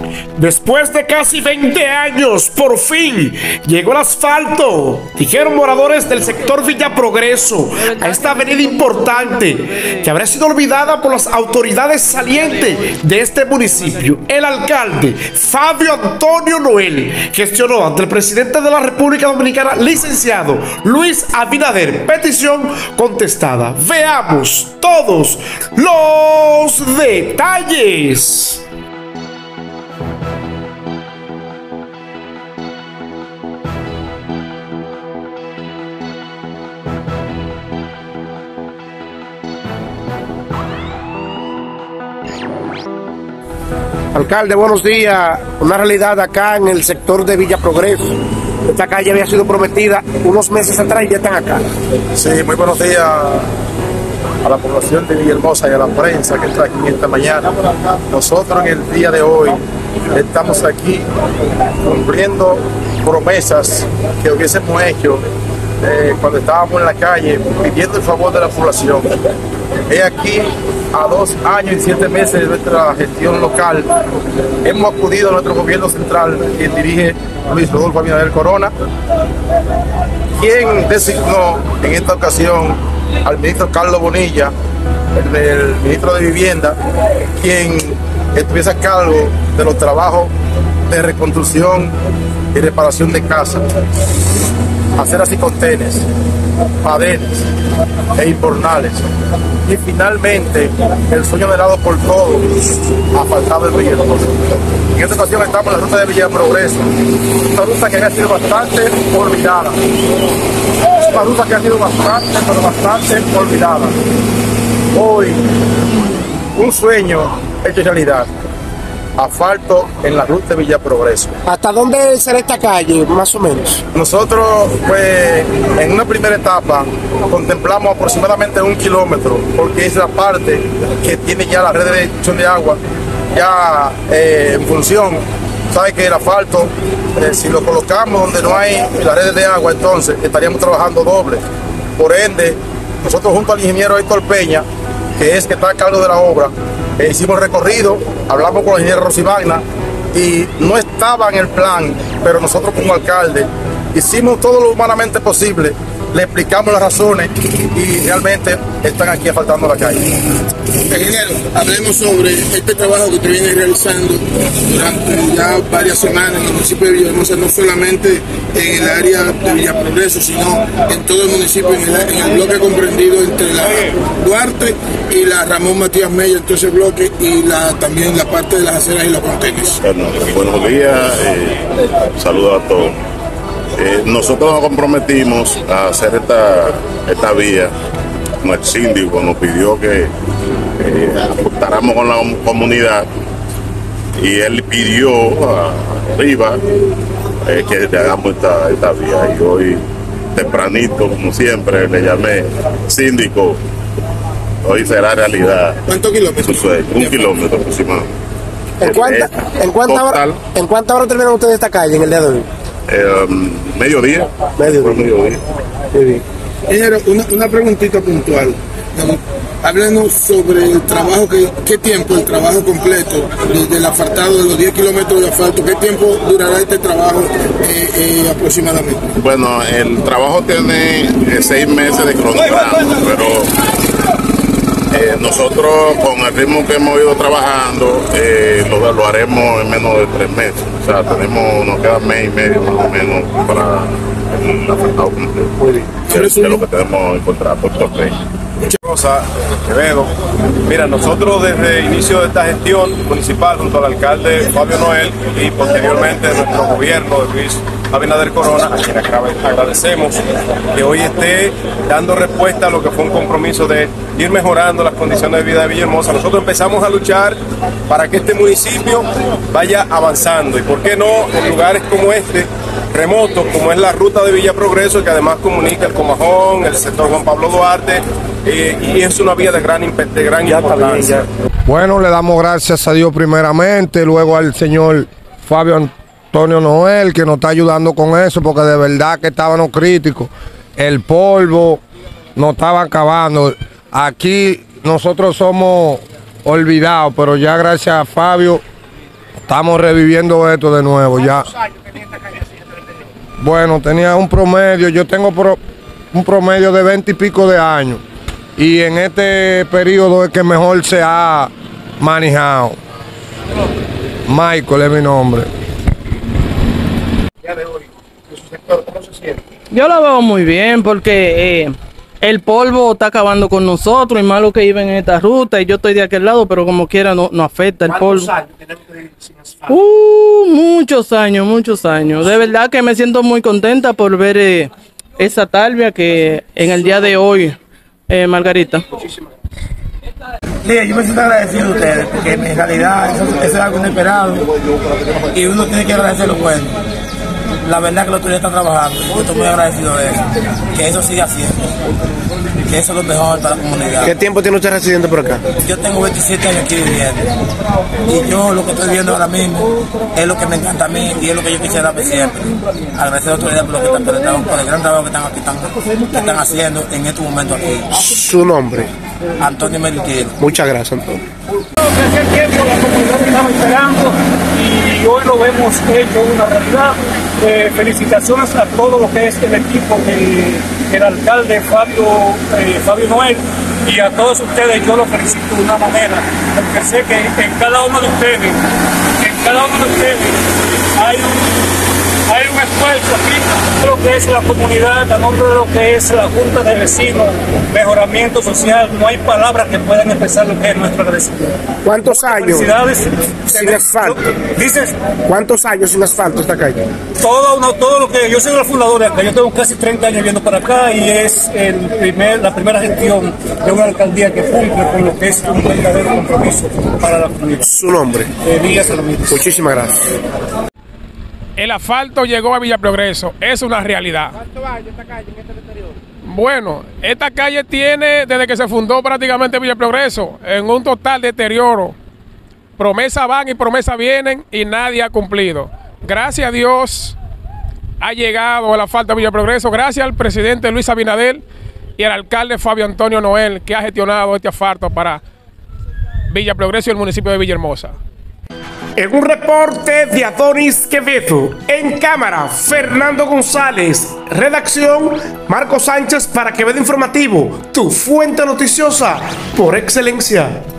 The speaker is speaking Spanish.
Después de casi 20 años, por fin llegó el asfalto, dijeron moradores del sector Villa Progreso, a esta avenida importante que habrá sido olvidada por las autoridades salientes de este municipio. El alcalde Fabio Antonio Noel gestionó ante el presidente de la República Dominicana, licenciado Luis Abinader, petición contestada. Veamos todos los detalles. Alcalde, buenos días. Una realidad acá en el sector de Villa Progreso. Esta calle había sido prometida unos meses atrás y ya están acá. Sí, muy buenos días a la población de Villahermosa y a la prensa que está aquí esta mañana. Nosotros en el día de hoy estamos aquí cumpliendo promesas que hubiésemos hecho cuando estábamos en la calle pidiendo el favor de la población. He aquí, a 2 años y 7 meses de nuestra gestión local, hemos acudido a nuestro gobierno central, quien dirige Luis Rodolfo Abinader Corona, quien designó en esta ocasión al ministro Carlos Bonilla, el ministro de Vivienda, quien estuviese a cargo de los trabajos de reconstrucción y reparación de casas, aceras y contenes, paredes e invernales. Y finalmente, el sueño anhelado por todos, asfaltado en Villahermosa. En esta ocasión estamos en la ruta de Villa Progreso, una ruta que había sido bastante olvidada. Una ruta que ha sido bastante olvidada. Hoy, un sueño hecho realidad. Asfalto en la ruta de Villa Progreso. ¿Hasta dónde será esta calle, más o menos? Nosotros, pues, en una primera etapa, contemplamos aproximadamente 1 kilómetro, porque es la parte que tiene ya la red de distribución de agua ya en función. Sabe que el asfalto, si lo colocamos donde no hay las redes de agua, entonces estaríamos trabajando doble. Por ende, nosotros junto al ingeniero Héctor Peña, que está a cargo de la obra, hicimos recorrido, hablamos con la ingeniera Rosimagna y no estaba en el plan, pero nosotros como alcalde hicimos todo lo humanamente posible, le explicamos las razones y realmente están aquí asfaltando la calle. Ingeniero, hablemos sobre este trabajo que usted viene realizando durante ya varias semanas en el municipio de Villahermosa, no solamente en el área de Villa Progreso, sino en todo el municipio, en el bloque comprendido entre la Duarte y la Ramón Matías Mella, en todo ese bloque, y también la parte de las aceras y los contenes. Bueno, buenos días, saludos a todos. Nosotros nos comprometimos a hacer esta vía. El síndico nos pidió que aportáramos con la comunidad y él pidió arriba que hagamos esta vía. Y hoy tempranito, como siempre, le llamé: síndico, hoy será realidad. ¿Cuántos kilómetros? 1 kilómetro aproximadamente. ¿En cuánta hora terminan ustedes esta calle en el día de hoy? Mediodía. Ingeniero, una preguntita puntual. Háblenos sobre el trabajo, ¿qué tiempo el trabajo completo desde el asfaltado de los 10 kilómetros de asfalto? ¿Qué tiempo durará este trabajo aproximadamente? Bueno, el trabajo tiene 6 meses de cronograma, pero nosotros con el ritmo que hemos ido trabajando lo haremos en menos de 3 meses. O sea, nos queda 1 mes y medio más o menos para el asfaltado completo. Es lo que tenemos encontrado por Torreña. Quevedo. Mira, nosotros desde el inicio de esta gestión municipal junto al alcalde Fabio Noel y posteriormente nuestro gobierno de Luis Abinader Corona, a quien agradecemos que hoy esté dando respuesta a lo que fue un compromiso de ir mejorando las condiciones de vida de Villahermosa. Nosotros empezamos a luchar para que este municipio vaya avanzando y por qué no en lugares como este, remotos, como es la ruta de Villa Progreso, que además comunica el Comajón, el sector Juan Pablo Duarte, y es una vía de gran importancia. Bueno, le damos gracias a Dios primeramente, luego al señor Fabio Antonio Noel, que nos está ayudando con eso, porque de verdad que estábamos críticos. El polvo nos estaba acabando. Aquí nosotros somos olvidados, pero ya gracias a Fabio Estamos reviviendo esto de nuevo ya. Bueno, tenía un promedio, yo tengo un promedio de 20 y pico de años. Y en este periodo es que mejor se ha manejado. Michael es mi nombre. Yo lo veo muy bien porque el polvo está acabando con nosotros y más lo que iba en esta ruta y yo estoy de aquel lado, pero como quiera no afecta el polvo. ¿Cuántos años tenemos que vivir sin asfalto? Muchos años. De verdad que me siento muy contenta por ver esa talvia que en el día de hoy, Margarita. Sí, yo me siento agradecido a ustedes, porque en realidad eso es algo inesperado y uno tiene que agradecer lo bueno. La verdad que los turistas están trabajando, yo estoy muy agradecido de eso, que eso siga haciendo, que eso es lo mejor para la comunidad. ¿Qué tiempo tiene usted residente por acá? Yo tengo 27 años aquí viviendo y yo lo que estoy viendo ahora mismo es lo que me encanta a mí y es lo que yo quisiera ver siempre. Agradecer a la autoridad por, por el gran trabajo que están haciendo en estos momentos aquí. Su nombre. Antonio Meritil. Muchas gracias, Antonio. Hace tiempo la comunidad estaba esperando y hoy lo vemos hecho una realidad. Felicitaciones a todo lo que es el equipo del alcalde Fabio Noel y a todos ustedes. Yo los felicito de una manera porque sé que en cada uno de ustedes hay un esfuerzo aquí, lo que es la comunidad, a nombre de lo que es la Junta de Vecinos, mejoramiento social. No hay palabras que puedan expresar lo que es nuestro agradecimiento. ¿Cuántos años Felicidades. sin asfalto? Dices, ¿Cuántos años sin asfalto esta calle? todo lo que yo soy el fundador de acá. Yo tengo casi 30 años viviendo para acá y es la primera gestión de una alcaldía que cumple con lo que es un verdadero compromiso para la comunidad. Su nombre. Villa Salamitos. Muchísimas gracias. El asfalto llegó a Villa Progreso, es una realidad. ¿Cuántos años esta calle en este deterioro? Bueno, esta calle tiene, desde que se fundó prácticamente Villa Progreso, en un total deterioro. Promesas van y promesas vienen y nadie ha cumplido. Gracias a Dios ha llegado el asfalto a Villa Progreso, gracias al presidente Luis Abinader y al alcalde Fabio Antonio Noel, que ha gestionado este asfalto para Villa Progreso y el municipio de Villahermosa. En un reporte de Adonis Quevedo, en cámara, Fernando González, redacción, Marco Sánchez para Quevedo Informativo, tu fuente noticiosa por excelencia.